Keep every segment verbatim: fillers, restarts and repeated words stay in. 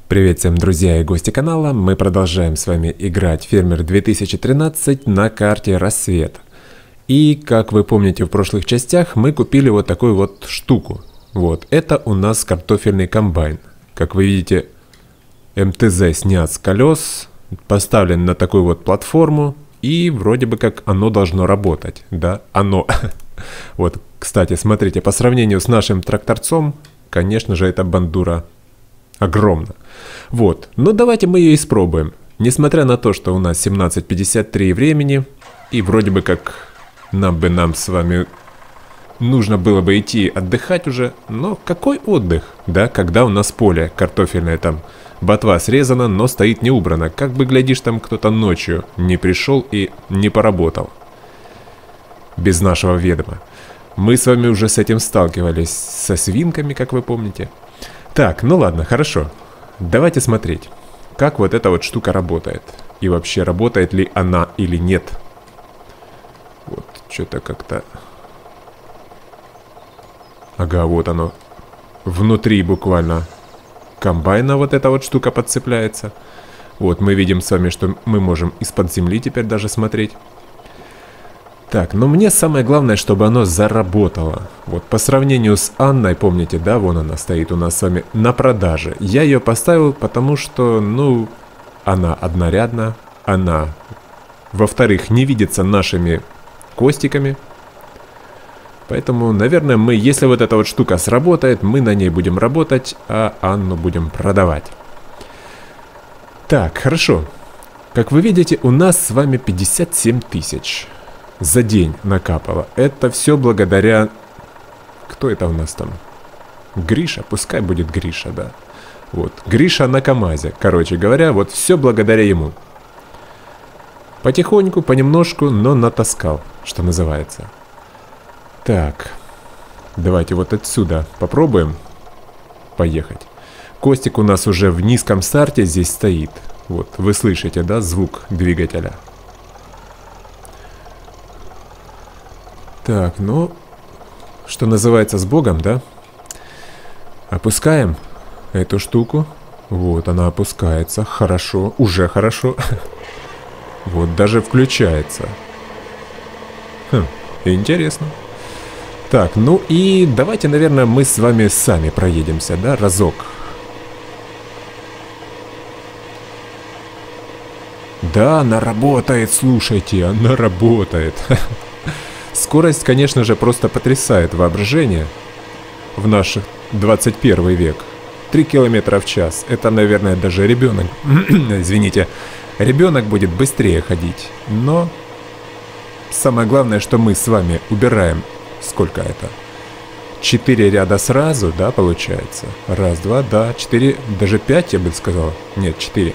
Привет всем, друзья и гости канала. Мы продолжаем с вами играть Фермер две тысячи тринадцать на карте Рассвет. И, как вы помните, в прошлых частях мы купили вот такую вот штуку. Вот, это у нас картофельный комбайн. Как вы видите, эм тэ зэ снят с колес, поставлен на такую вот платформу. И вроде бы как оно должно работать. Да, оно. Вот, кстати, смотрите, по сравнению с нашим тракторцом, конечно же, эта бандура огромна. Вот, но давайте мы ее испробуем. Несмотря на то, что у нас семнадцать пятьдесят три времени, и вроде бы как нам бы нам с вами нужно было бы идти отдыхать уже, но какой отдых, да, когда у нас поле картофельное, там ботва срезана, но стоит не убрана. Как бы, глядишь, там кто-то ночью не пришел и не поработал. Без нашего ведома. Мы с вами уже с этим сталкивались, со свинками, как вы помните. Так, ну ладно, хорошо. Давайте смотреть, как вот эта вот штука работает. И вообще, работает ли она или нет. Вот, что-то как-то... Ага, вот оно. Внутри буквально комбайна вот эта вот штука подцепляется. Вот, мы видим с вами, что мы можем из-под земли теперь даже смотреть. Так, но мне самое главное, чтобы оно заработало. Вот по сравнению с Анной, помните, да, вон она стоит у нас с вами на продаже. Я ее поставил, потому что, ну, она однорядна, она, во-вторых, не видится нашими костиками. Поэтому, наверное, мы, если вот эта вот штука сработает, мы на ней будем работать, а Анну будем продавать. Так, хорошо. Как вы видите, у нас с вами пятьдесят семь тысяч. За день накапало. Это все благодаря... Кто это у нас там? Гриша? Пускай будет Гриша, да. Вот. Гриша на КамАЗе. Короче говоря, вот все благодаря ему. Потихоньку, понемножку, но натаскал, что называется. Так. Давайте вот отсюда попробуем поехать. Костик у нас уже в низком старте здесь стоит. Вот. Вы слышите, да, звук двигателя? Так, ну, что называется, с Богом, да? Опускаем эту штуку. Вот, она опускается. Хорошо, уже хорошо. Вот, даже включается. Хм, интересно. Так, ну и давайте, наверное, мы с вами сами проедемся, да, разок. Да, она работает, слушайте, она работает. Скорость, конечно же, просто потрясает воображение в наш двадцать первый век. три километра в час. Это, наверное, даже ребенок, извините, ребенок будет быстрее ходить. Но самое главное, что мы с вами убираем, сколько это? Четыре ряда сразу, да, получается? Раз, два, да, четыре, даже пять, я бы сказал. Нет, четыре.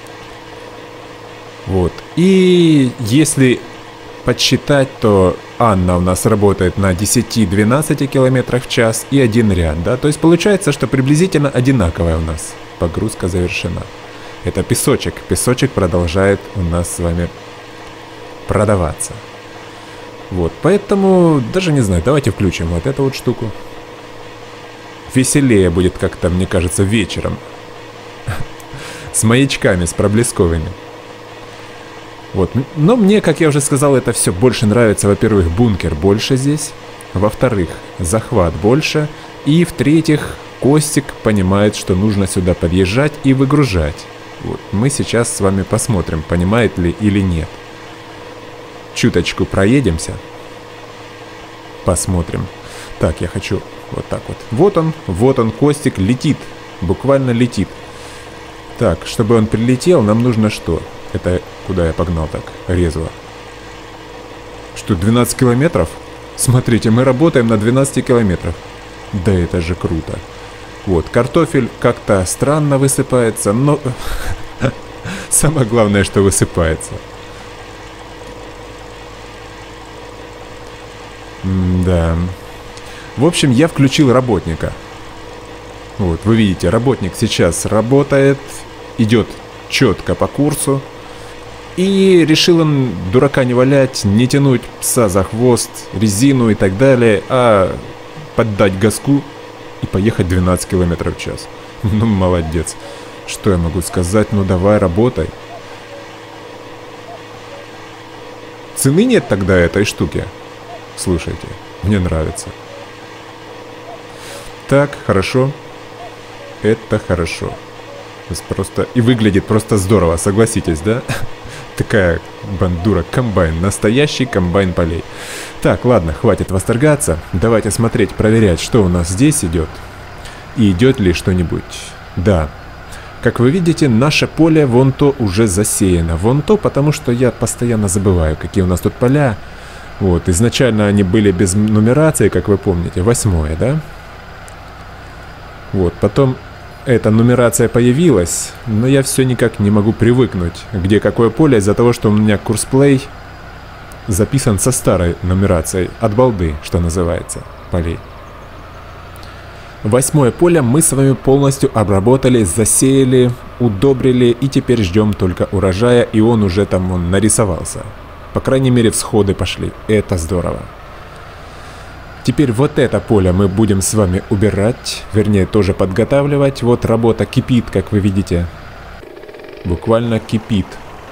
Вот. И если подсчитать, то Анна у нас работает на десяти-двенадцати километрах в час и один ряд, да, то есть получается, что приблизительно одинаковая у нас погрузка завершена. Это песочек, песочек продолжает у нас с вами продаваться. Вот, поэтому, даже не знаю, давайте включим вот эту вот штуку. Веселее будет как-то, мне кажется, вечером. С маячками, с проблесковыми. Вот. Но мне, как я уже сказал, это все больше нравится. Во-первых, бункер больше здесь. Во-вторых, захват больше. И в-третьих, Костик понимает, что нужно сюда подъезжать и выгружать. Вот. Мы сейчас с вами посмотрим, понимает ли или нет. Чуточку проедемся. Посмотрим. Так, я хочу вот так вот. Вот он, вот он, Костик летит. Буквально летит. Так, чтобы он прилетел, нам нужно что? Это куда я погнал так резво? Что, двенадцать километров? Смотрите, мы работаем на двенадцати километрах. Да это же круто. Вот, картофель как-то странно высыпается, но... Самое главное, что высыпается. Да. В общем, я включил работника. Вот, вы видите, работник сейчас работает, идет четко по курсу. И решил он, дурака не валять, не тянуть пса за хвост, резину и так далее, а поддать газку и поехать двенадцать километров в час. Ну, молодец. Что я могу сказать? Ну давай, работай. Цены нет тогда этой штуки. Слушайте, мне нравится. Так, хорошо. Это хорошо. Просто и выглядит просто здорово, согласитесь, да? Такая бандура, комбайн, настоящий комбайн полей. Так, ладно, хватит восторгаться. Давайте смотреть, проверять, что у нас здесь идет. И идет ли что-нибудь. Да. Как вы видите, наше поле вон то уже засеяно. Вон то, потому что я постоянно забываю, какие у нас тут поля. Вот, изначально они были без нумерации, как вы помните. Восьмое, да? Вот, потом эта нумерация появилась, но я все никак не могу привыкнуть, где какое поле, из-за того, что у меня курсплей записан со старой нумерацией, от балды, что называется, полей. Восьмое поле мы с вами полностью обработали, засеяли, удобрили и теперь ждем только урожая, и он уже там он нарисовался. По крайней мере, всходы пошли. Это здорово. Теперь вот это поле мы будем с вами убирать, вернее, тоже подготавливать. Вот работа кипит, как вы видите. Буквально кипит.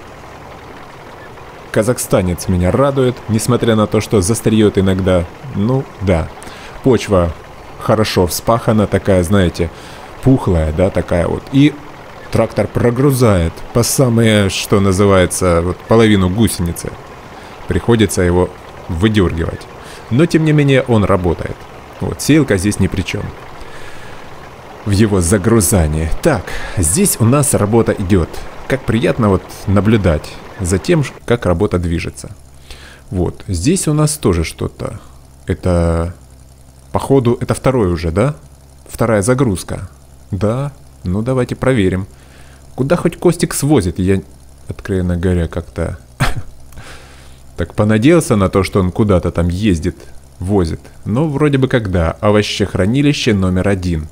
Казахстанец меня радует, несмотря на то, что застреет иногда. Ну, да. Почва хорошо вспахана, такая, знаете, пухлая, да, такая вот. И трактор прогрузает по самые, что называется, вот половину гусеницы. Приходится его выдергивать. Но, тем не менее, он работает. Вот, сеялка здесь ни при чем. В его загрузании. Так, здесь у нас работа идет. Как приятно вот наблюдать за тем, как работа движется. Вот, здесь у нас тоже что-то. Это, походу, это второй уже, да? Вторая загрузка. Да, ну давайте проверим. Куда хоть Костик свозит? Я, откровенно говоря, как-то... Так понадеялся на то, что он куда-то там ездит, возит. Но вроде бы когда. Овощехранилище номер один.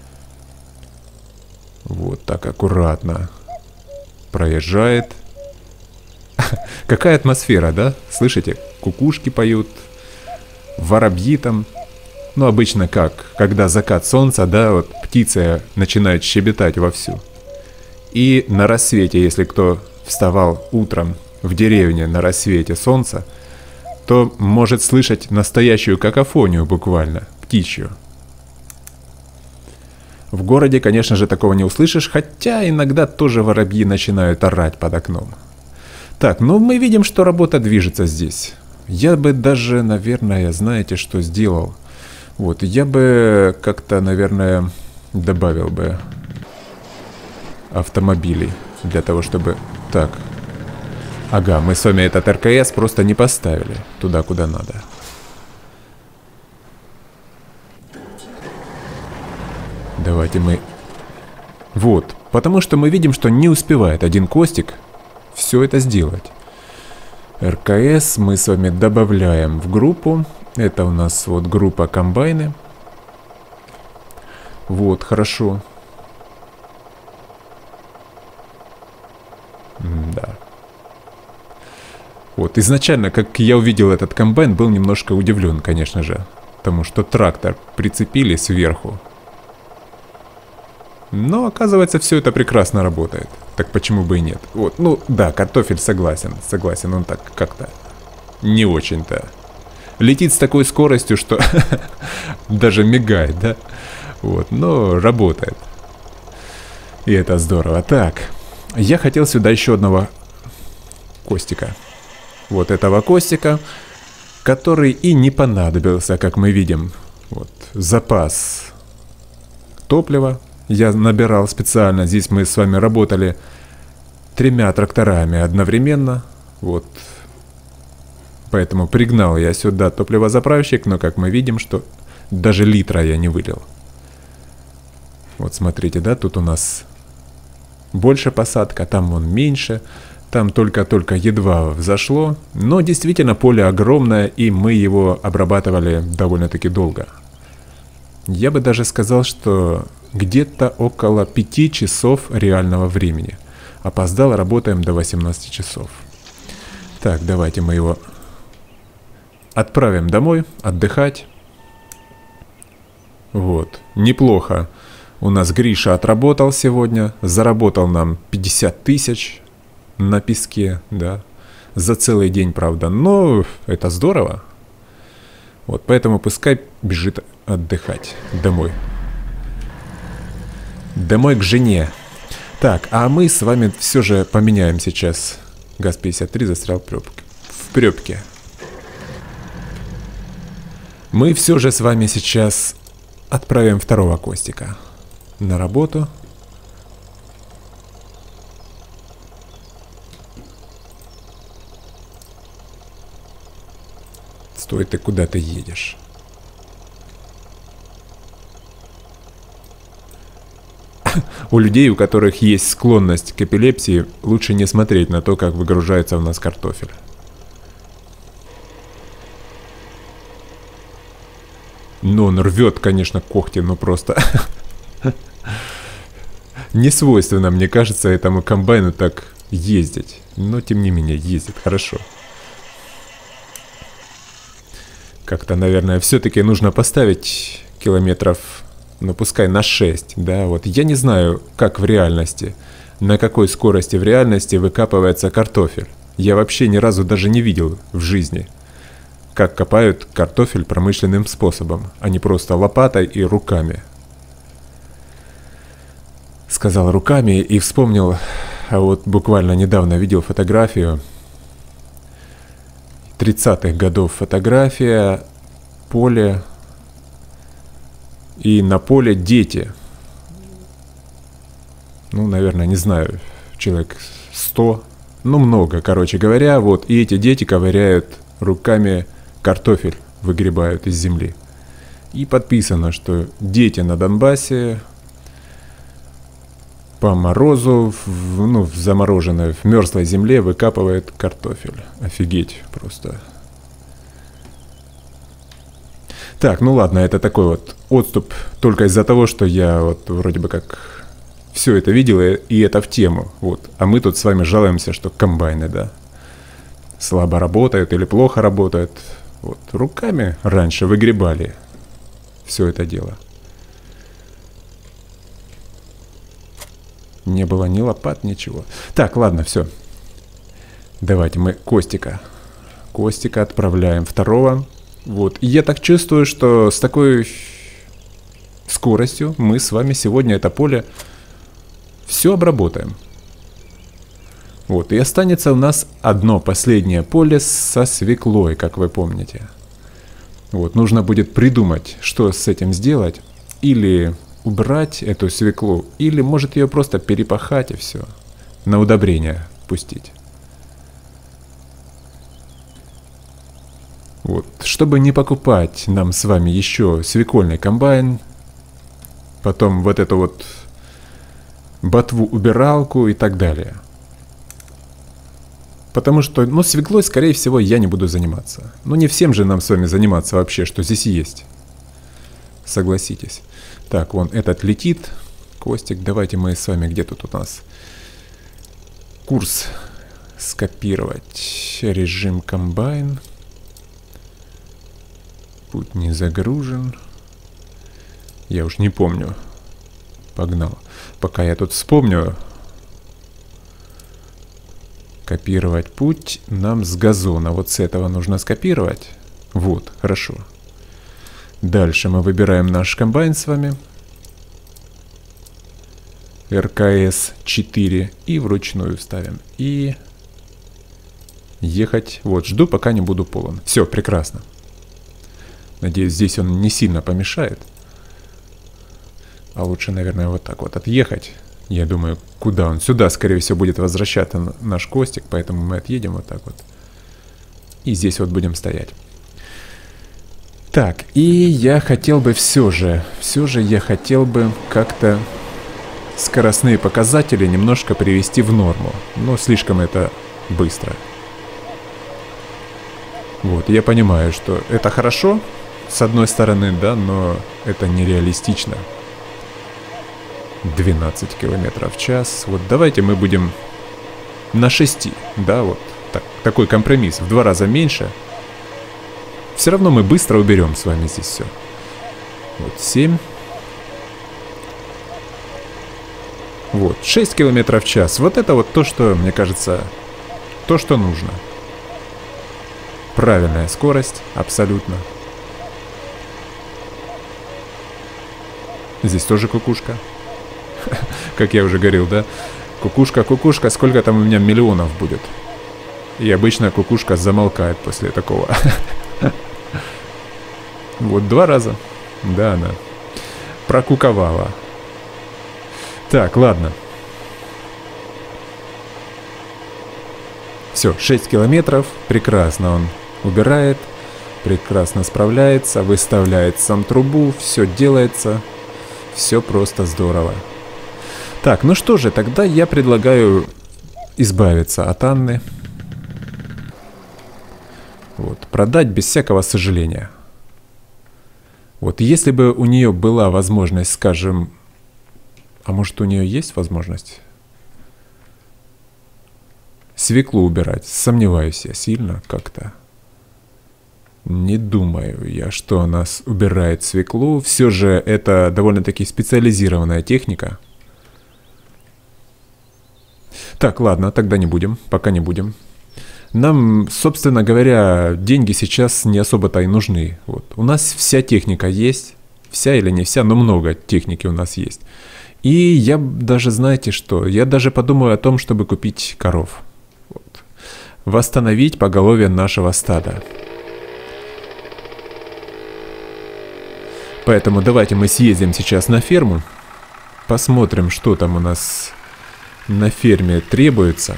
Вот так аккуратно. Проезжает. Какая атмосфера, да? Слышите? Кукушки поют. Воробьи там. Ну, обычно как? Когда закат солнца, да, вот птицы начинают щебетать вовсю. И на рассвете, если кто вставал утром в деревне на рассвете солнца, то может слышать настоящую какофонию буквально, птичью. В городе, конечно же, такого не услышишь, хотя иногда тоже воробьи начинают орать под окном. Так, ну мы видим, что работа движется здесь. Я бы даже, наверное, знаете, что сделал? Вот, я бы как-то, наверное, добавил бы автомобилей для того, чтобы... Так... Ага, мы с вами этот эр ка эс просто не поставили туда, куда надо. Давайте мы... Вот, потому что мы видим, что не успевает один Костик все это сделать. эр ка эс мы с вами добавляем в группу. Это у нас вот группа комбайны. Вот, хорошо. Да. Вот, изначально, как я увидел этот комбайн, был немножко удивлен, конечно же, потому что трактор прицепили сверху. Но, оказывается, все это прекрасно работает. Так почему бы и нет? Вот, ну, да, картофель согласен, согласен, он так как-то не очень-то. Летит с такой скоростью, что даже мигает, да? Вот, но работает. И это здорово. Так, я хотел сюда еще одного Костика. Вот этого Костика, который и не понадобился, как мы видим. Вот, запас топлива я набирал специально. Здесь мы с вами работали тремя тракторами одновременно. Вот. Поэтому пригнал я сюда топливозаправщик, но как мы видим, что даже литра я не вылил. Вот смотрите, да, тут у нас больше посадка, там вон меньше. Там только-только едва взошло, но действительно поле огромное, и мы его обрабатывали довольно-таки долго. Я бы даже сказал, что где-то около пяти часов реального времени. Опоздал, работаем до восемнадцати часов. Так, давайте мы его отправим домой, отдыхать. Вот, неплохо У нас Гриша отработал сегодня, заработал нам пятьдесят тысяч на песке, да, за целый день, правда, но это здорово. Вот, поэтому пускай бежит отдыхать домой. Домой к жене. Так, а мы с вами все же поменяем сейчас. ГАЗ пятьдесят три застрял в пробке. В пробке. Мы все же с вами сейчас отправим второго Костика на работу. Стой, ты куда ты едешь? У людей, у которых есть склонность к эпилепсии, лучше не смотреть на то, как выгружается у нас картофель. Но он рвет, конечно, когти, но просто не свойственно, мне кажется, этому комбайну так ездить. Но, тем не менее, ездит хорошо. Как-то, наверное, все-таки нужно поставить километров, ну, пускай на шесть, да, вот. Я не знаю, как в реальности, на какой скорости в реальности выкапывается картофель. Я вообще ни разу даже не видел в жизни, как копают картофель промышленным способом, а не просто лопатой и руками. Сказал руками и вспомнил, а вот буквально недавно видел фотографию, тридцатых годов фотография, поле, и на поле дети. Ну, наверное, не знаю, человек сто, ну, много, короче говоря, вот, и эти дети ковыряют руками картофель, выгребают из земли. И подписано, что дети на Донбассе по морозу, в, ну, в замороженной, в мерзлой земле выкапывают картофель. Офигеть просто. Так, ну ладно, это такой вот отступ только из-за того, что я вот вроде бы как все это видел, и это в тему. Вот. А мы тут с вами жалуемся, что комбайны, да, слабо работают или плохо работают. Вот. Руками раньше выгребали все это дело. Не было ни лопат, ничего. Так, ладно, все. Давайте мы Костика. Костика отправляем второго. Вот. И я так чувствую, что с такой скоростью мы с вами сегодня это поле все обработаем. Вот. И останется у нас одно последнее поле со свеклой, как вы помните. Вот. Нужно будет придумать, что с этим сделать. Или убрать эту свеклу, или может ее просто перепахать и все. На удобрение пустить. Вот. Чтобы не покупать нам с вами еще свекольный комбайн, потом вот эту вот ботву-убиралку и так далее. Потому что, ну, свеклой, скорее всего, я не буду заниматься. Ну, не всем же нам с вами заниматься вообще, что здесь есть. Согласитесь. Так, вон этот летит. Костик, давайте мы с вами, где тут у нас курс скопировать. Режим комбайн. Путь не загружен. Я уж не помню. Погнал. Пока я тут вспомню. Копировать путь нам с газона. Вот с этого нужно скопировать. Вот, хорошо. Дальше мы выбираем наш комбайн с вами. эр ка эс четыре. И вручную ставим. И ехать. Вот, жду, пока не буду полон. Все, прекрасно. Надеюсь, здесь он не сильно помешает. А лучше, наверное, вот так вот отъехать. Я думаю, куда он? Сюда, скорее всего, будет возвращаться наш Костик. Поэтому мы отъедем вот так вот. И здесь вот будем стоять. Так, и я хотел бы все же, все же я хотел бы как-то скоростные показатели немножко привести в норму. Но слишком это быстро. Вот, я понимаю, что это хорошо, с одной стороны, да, но это нереалистично. двенадцать километров в час. Вот давайте мы будем на шести, да, вот так, такой компромисс, в два раза меньше. Все равно мы быстро уберем с вами здесь все. Вот семь. Вот, шесть километров в час. Вот это вот то, что, мне кажется, то, что нужно. Правильная скорость, абсолютно. Здесь тоже кукушка. Как я уже говорил, да? Кукушка, кукушка, сколько там у меня миллионов будет? И обычно кукушка замолкает после такого. Вот два раза. Да, она прокуковала. Так, ладно. Все, шесть километров. Прекрасно он убирает. Прекрасно справляется. Выставляет сам трубу. Все делается. Все просто здорово. Так, ну что же, тогда я предлагаю избавиться от Анны. Вот, продать без всякого сожаления. Вот, если бы у нее была возможность, скажем... А может, у нее есть возможность свеклу убирать? Сомневаюсь я сильно как-то. Не думаю я, что она убирает свеклу. Все же это довольно-таки специализированная техника. Так, ладно, тогда не будем, пока не будем. Нам, собственно говоря, деньги сейчас не особо-то и нужны. Вот. У нас вся техника есть, вся или не вся, но много техники у нас есть. И я даже, знаете что, я даже подумаю о том, чтобы купить коров. Вот. Восстановить поголовье нашего стада. Поэтому давайте мы съездим сейчас на ферму, посмотрим, что там у нас на ферме требуется.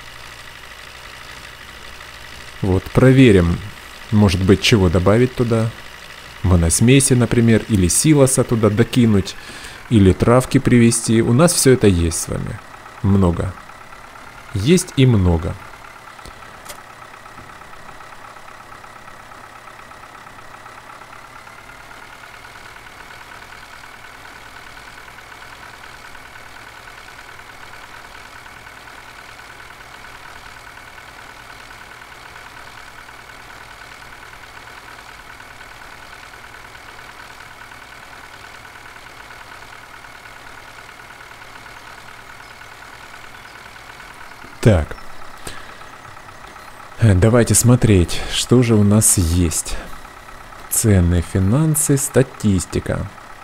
Вот, проверим, может быть, чего добавить туда. Моносмеси, например, или силоса туда докинуть, или травки привезти. У нас все это есть с вами. Много. Есть и много. Так, давайте смотреть, что же у нас есть. Цены, финансы, статистика.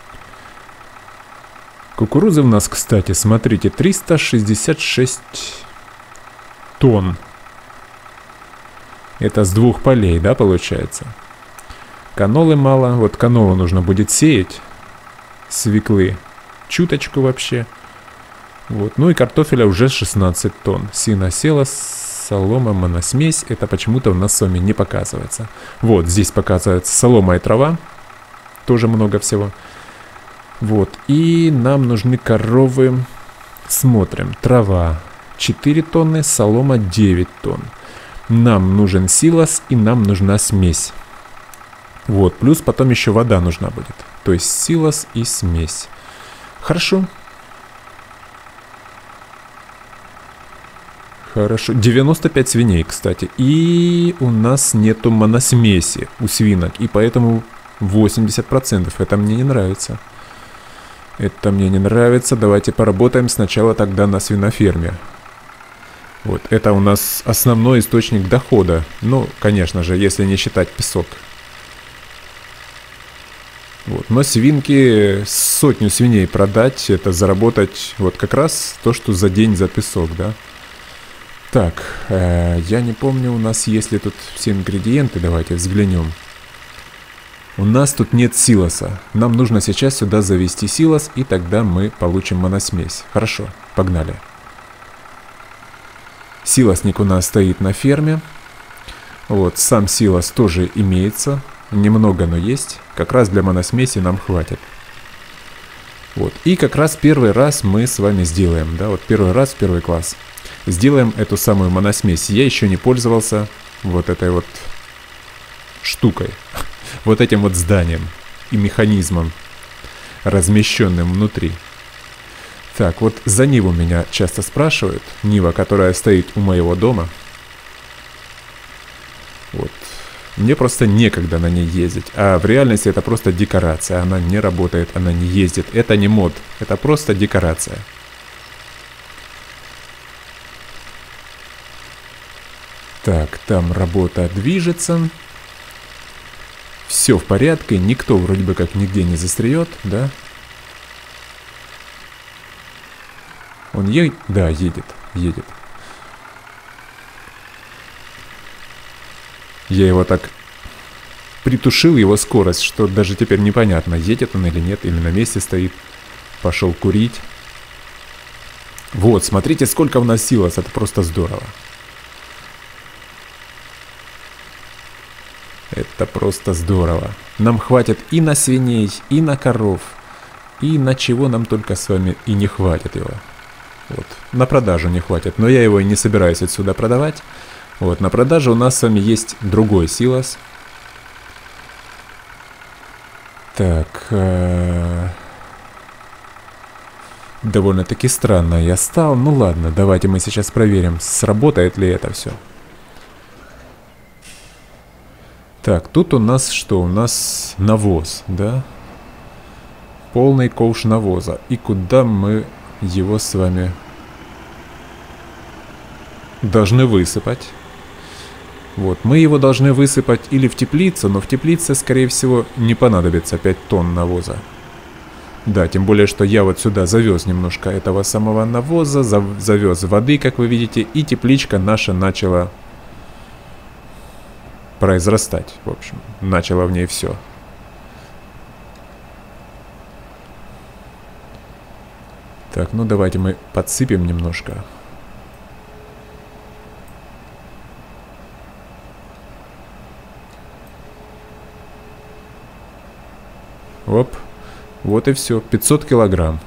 Кукурузы у нас, кстати, смотрите, триста шестьдесят шесть тонн. Это с двух полей, да, получается? Канолы мало. Вот канолу нужно будет сеять. Свеклы чуточку вообще. Вот. Ну и картофеля уже шестнадцать тонн. Сено, села, солома, моносмесь. Это почему-то у нас с вами не показывается. Вот здесь показывается солома и трава. Тоже много всего. Вот. И нам нужны коровы. Смотрим. Трава четыре тонны, солома девять тонн. Нам нужен силос и нам нужна смесь. Вот. Плюс потом еще вода нужна будет. То есть силос и смесь. Хорошо. Хорошо. девяносто пять свиней, кстати. И у нас нету моносмеси у свинок. И поэтому восемьдесят процентов. Это мне не нравится. Это мне не нравится. Давайте поработаем сначала тогда на свиноферме. Вот. Это у нас основной источник дохода. Ну, конечно же, если не считать песок. Вот. Но свинки, сотню свиней продать, это заработать вот как раз то, что за день за песок, да. Так, э, я не помню, у нас есть ли тут все ингредиенты, давайте взглянем. У нас тут нет силоса. Нам нужно сейчас сюда завести силос, и тогда мы получим моносмесь. Хорошо, погнали. Силосник у нас стоит на ферме. Вот, сам силос тоже имеется. Немного, но есть. Как раз для моносмеси нам хватит. Вот, и как раз первый раз мы с вами сделаем, да, вот первый раз, первый класс. Сделаем эту самую моносмесь. Я еще не пользовался вот этой вот штукой. Вот этим вот зданием и механизмом, размещенным внутри. Так, вот за Ниву меня часто спрашивают. Нива, которая стоит у моего дома. Вот. Мне просто некогда на ней ездить. А в реальности это просто декорация. Она не работает, она не ездит. Это не мод. Это просто декорация. Так, там работа движется. Все в порядке, никто вроде бы как нигде не застряет, да? Он едет? Да, едет, едет. Я его так притушил, его скорость, что даже теперь непонятно, едет он или нет, или на месте стоит. Пошел курить. Вот, смотрите, сколько у нас силос, это просто здорово. Это просто здорово. Нам хватит и на свиней, и на коров, и на чего нам только с вами и не хватит его. Вот, на продажу не хватит, но я его и не собираюсь отсюда продавать. Вот, на продаже у нас с вами есть другой силос. Так, э довольно-таки странно я стал. Ну ладно, давайте мы сейчас проверим, сработает ли это все. Так, тут у нас что? У нас навоз, да? Полный ковш навоза. И куда мы его с вами должны высыпать? Вот, мы его должны высыпать или в теплицу, но в теплице, скорее всего, не понадобится пять тонн навоза. Да, тем более, что я вот сюда завез немножко этого самого навоза, завез воды, как вы видите, и тепличка наша начала произрастать, в общем, начало в ней все. Так, ну давайте мы подсыпем немножко. Оп, вот и все, пятьсот килограмм.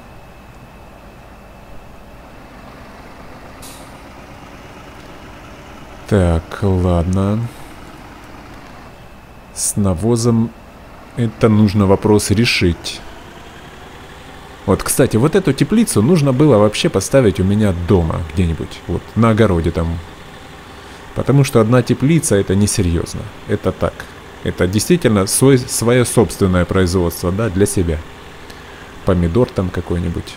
Так, ладно. С навозом это нужно вопрос решить. Вот, кстати, вот эту теплицу нужно было вообще поставить у меня дома где-нибудь, вот, на огороде там. Потому что одна теплица это несерьезно. Это так. Это действительно свой, свое собственное производство, да, для себя. Помидор там какой-нибудь.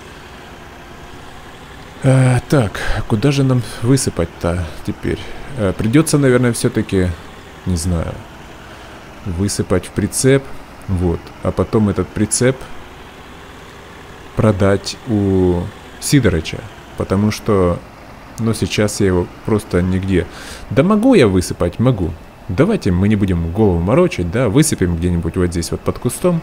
А, так, куда же нам высыпать-то теперь? А, придется, наверное, все-таки, не знаю, высыпать в прицеп. Вот. А потом этот прицеп продать у Сидорыча. Потому что, ну, сейчас я его просто нигде... Да могу я высыпать? Могу. Давайте мы не будем голову морочить, да, высыпем где-нибудь вот здесь вот под кустом.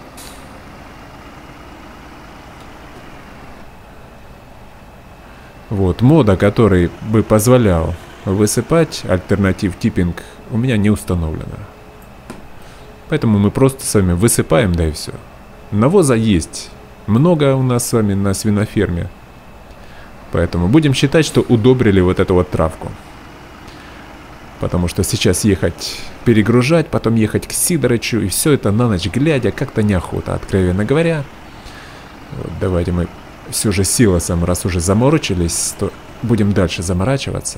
Вот, мода, который бы позволял высыпать альтернатив типпинг, у меня не установлено. Поэтому мы просто с вами высыпаем, да и все. Навоза есть много у нас с вами на свиноферме. Поэтому будем считать, что удобрили вот эту вот травку. Потому что сейчас ехать, перегружать, потом ехать к Сидорычу, и все это на ночь глядя, как-то неохота, откровенно говоря. Вот, давайте мы все же силосом, раз уже заморочились, то будем дальше заморачиваться.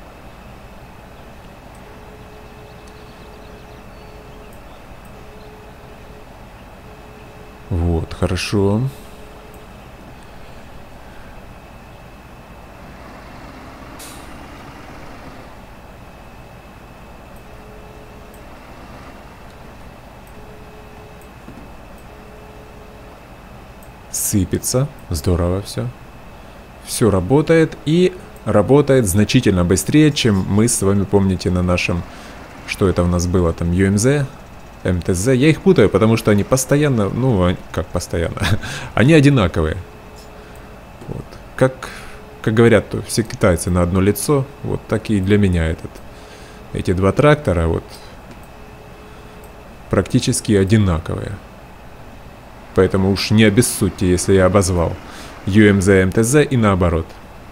Вот, хорошо. Сыпется. Здорово все. Все работает и работает значительно быстрее, чем мы с вами помните на нашем... Что это у нас было там? ю эм зет? эм тэ зет? Я их путаю, потому что они постоянно... Ну, как постоянно? Они одинаковые. Вот. Как, как говорят все китайцы на одно лицо, вот так и для меня этот. Эти два трактора вот практически одинаковые. Поэтому уж не обессудьте, если я обозвал ю эм зет, эм тэ зет и наоборот.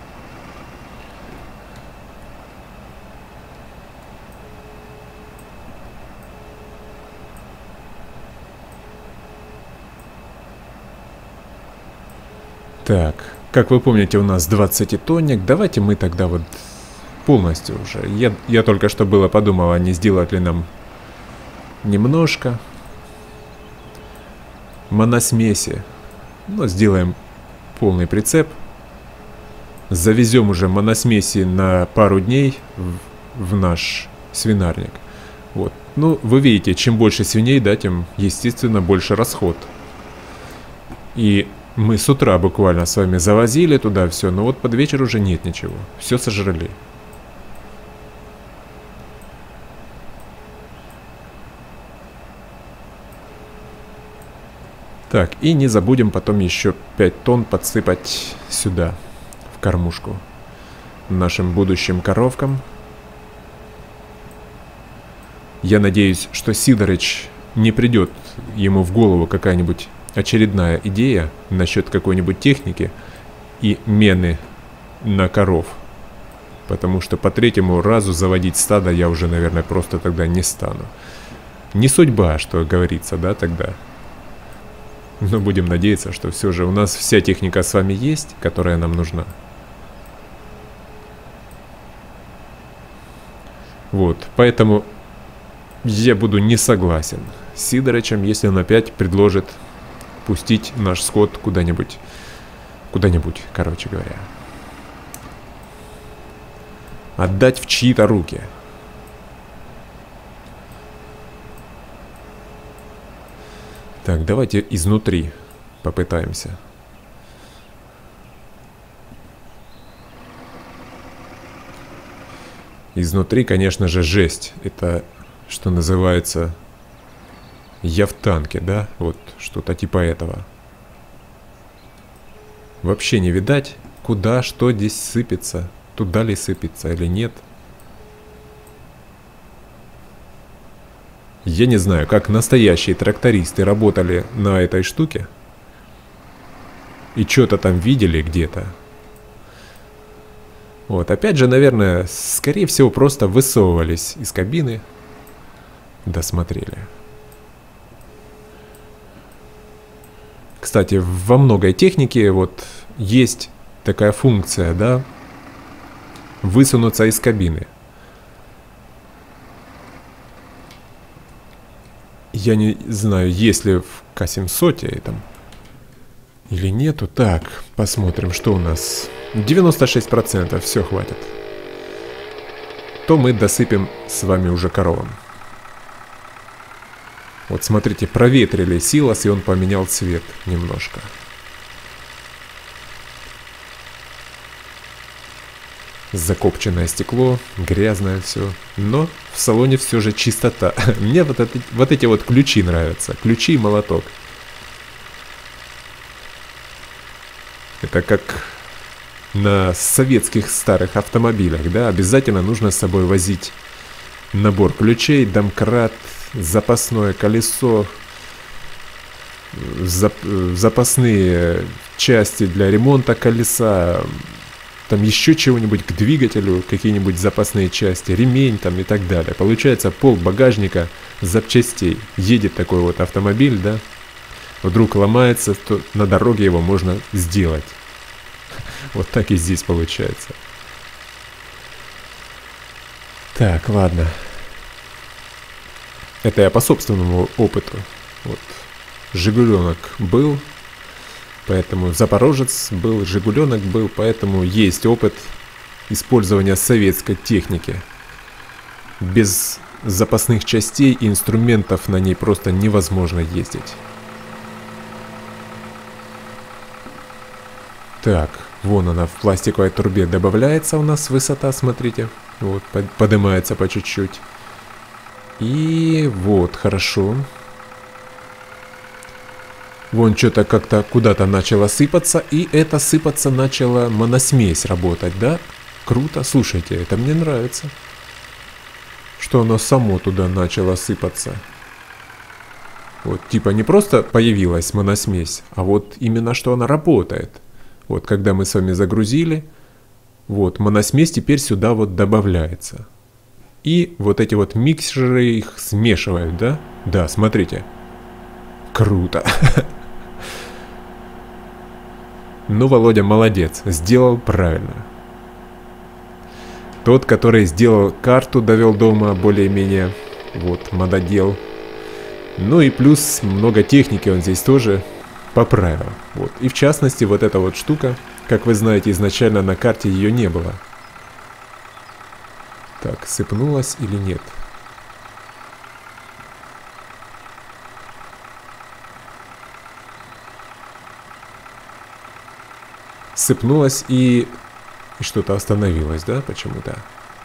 Так, как вы помните, у нас двадцатитонник. Давайте мы тогда вот полностью уже. Я, я только что было подумал, а не сделать ли нам немножко моносмеси. Ну, сделаем полный прицеп. Завезем уже моносмеси на пару дней в, в наш свинарник. Вот. Ну, вы видите, чем больше свиней, да, тем, естественно, больше расход. И мы с утра буквально с вами завозили туда все, но вот под вечер уже нет ничего. Все сожрали. Так, и не забудем потом еще пять тонн подсыпать сюда, в кормушку, нашим будущим коровкам. Я надеюсь, что Сидорыч не придет ему в голову какая-нибудь очередная идея насчет какой-нибудь техники и мены на коров. Потому что по третьему разу заводить стадо я уже, наверное, просто тогда не стану. Не судьба, что говорится, да, тогда. Но будем надеяться, что все же у нас вся техника с вами есть, которая нам нужна. Вот, поэтому я буду не согласен с Сидорычем, если он опять предложит пустить наш скот куда-нибудь, куда-нибудь, короче говоря. Отдать в чьи-то руки. Так, давайте изнутри попытаемся. Изнутри, конечно же, жесть. Это, что называется, я в танке, да? Вот что-то типа этого. Вообще не видать, куда, что здесь сыпется. Туда ли сыпется или нет. Я не знаю, как настоящие трактористы работали на этой штуке. И что-то там видели где-то. Вот, опять же, наверное, скорее всего, просто высовывались из кабины. Досмотрели. Кстати, во многой технике вот есть такая функция, да, высунуться из кабины. Я не знаю, есть ли в К семьсот этом или нету. Так, посмотрим, что у нас. девяносто шесть процентов, все, хватит. То мы досыпем с вами уже коровам. Вот смотрите, проветрили силос, и он поменял цвет немножко. Закопченное стекло, грязное все. Но в салоне все же чистота. Мне вот, это, вот эти вот ключи нравятся. Ключи и молоток. Это как на советских старых автомобилях, да? Обязательно нужно с собой возить набор ключей, домкрат, запасное колесо, зап запасные части для ремонта колеса, там еще чего-нибудь к двигателю, какие-нибудь запасные части, ремень там и так далее. Получается пол багажника запчастей. Едет такой вот автомобиль, да, вдруг ломается, то на дороге его можно сделать. Вот так и здесь получается. Так, ладно. Это я по собственному опыту. Вот. Жигуленок был, поэтому Запорожец был, Жигуленок был, поэтому есть опыт использования советской техники. Без запасных частей и инструментов на ней просто невозможно ездить. Так, вон она в пластиковой трубе добавляется у нас высота, смотрите. Вот, поднимается по чуть-чуть. И вот, хорошо. Вон что-то как-то куда-то начало сыпаться, и это сыпаться начала моносмесь работать, да? Круто, слушайте, это мне нравится. Что оно само туда начало сыпаться. Вот, типа не просто появилась моносмесь, а вот именно что она работает. Вот, когда мы с вами загрузили, вот, моносмесь теперь сюда вот добавляется. И вот эти вот миксеры их смешивают, да? Да, смотрите. Круто. Ну, Володя молодец, сделал правильно. Тот, который сделал карту, довел дома более-менее. Вот, мододел. Ну и плюс много техники он здесь тоже поправил. Вот. И в частности, вот эта вот штука, как вы знаете, изначально на карте ее не было. Так, сыпнулась или нет? Сыпнулась и, и что-то остановилось, да, почему-то?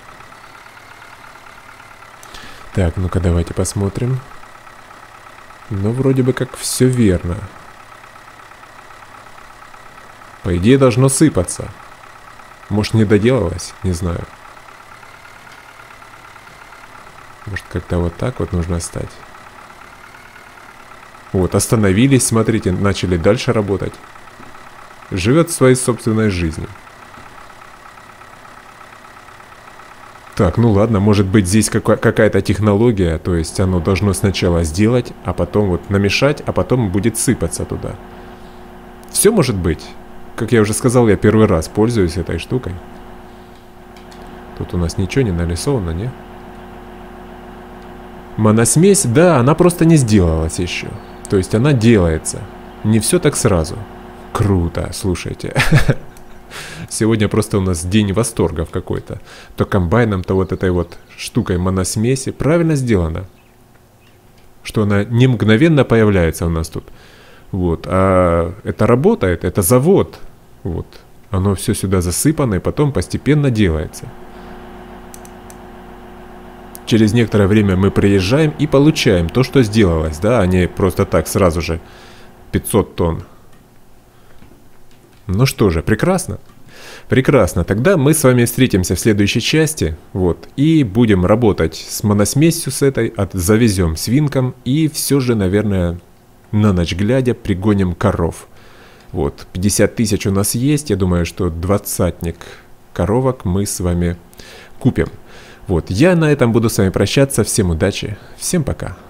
Так, ну-ка давайте посмотрим. Ну, вроде бы как все верно. По идее должно сыпаться. Может, не доделалось? Не знаю. Может, как-то вот так вот нужно стать. Вот, остановились, смотрите, начали дальше работать. Живет своей собственной жизнью. Так, ну ладно, может быть здесь какая-то технология, то есть оно должно сначала сделать, а потом вот намешать, а потом будет сыпаться туда. Все может быть. Как я уже сказал, я первый раз пользуюсь этой штукой. Тут у нас ничего не нарисовано, не? Моносмесь, да, она просто не сделалась еще. То есть она делается. Не все так сразу. Круто, слушайте. Сегодня просто у нас день восторгов какой-то. То комбайном, то вот этой вот штукой моносмеси. Правильно сделано. Что она не мгновенно появляется у нас тут. Вот. А это работает, это завод. Вот. Оно все сюда засыпано и потом постепенно делается. Через некоторое время мы приезжаем и получаем то, что сделалось, да, а не просто так сразу же пятьсот тонн. Ну что же, прекрасно. Прекрасно. Тогда мы с вами встретимся в следующей части, вот, и будем работать с моносмесью с этой, от, завезем свинкам и все же, наверное, на ночь глядя пригоним коров. Вот, пятьдесят тысяч у нас есть, я думаю, что двадцатник коровок мы с вами купим. Вот, я на этом буду с вами прощаться. Всем удачи, всем пока.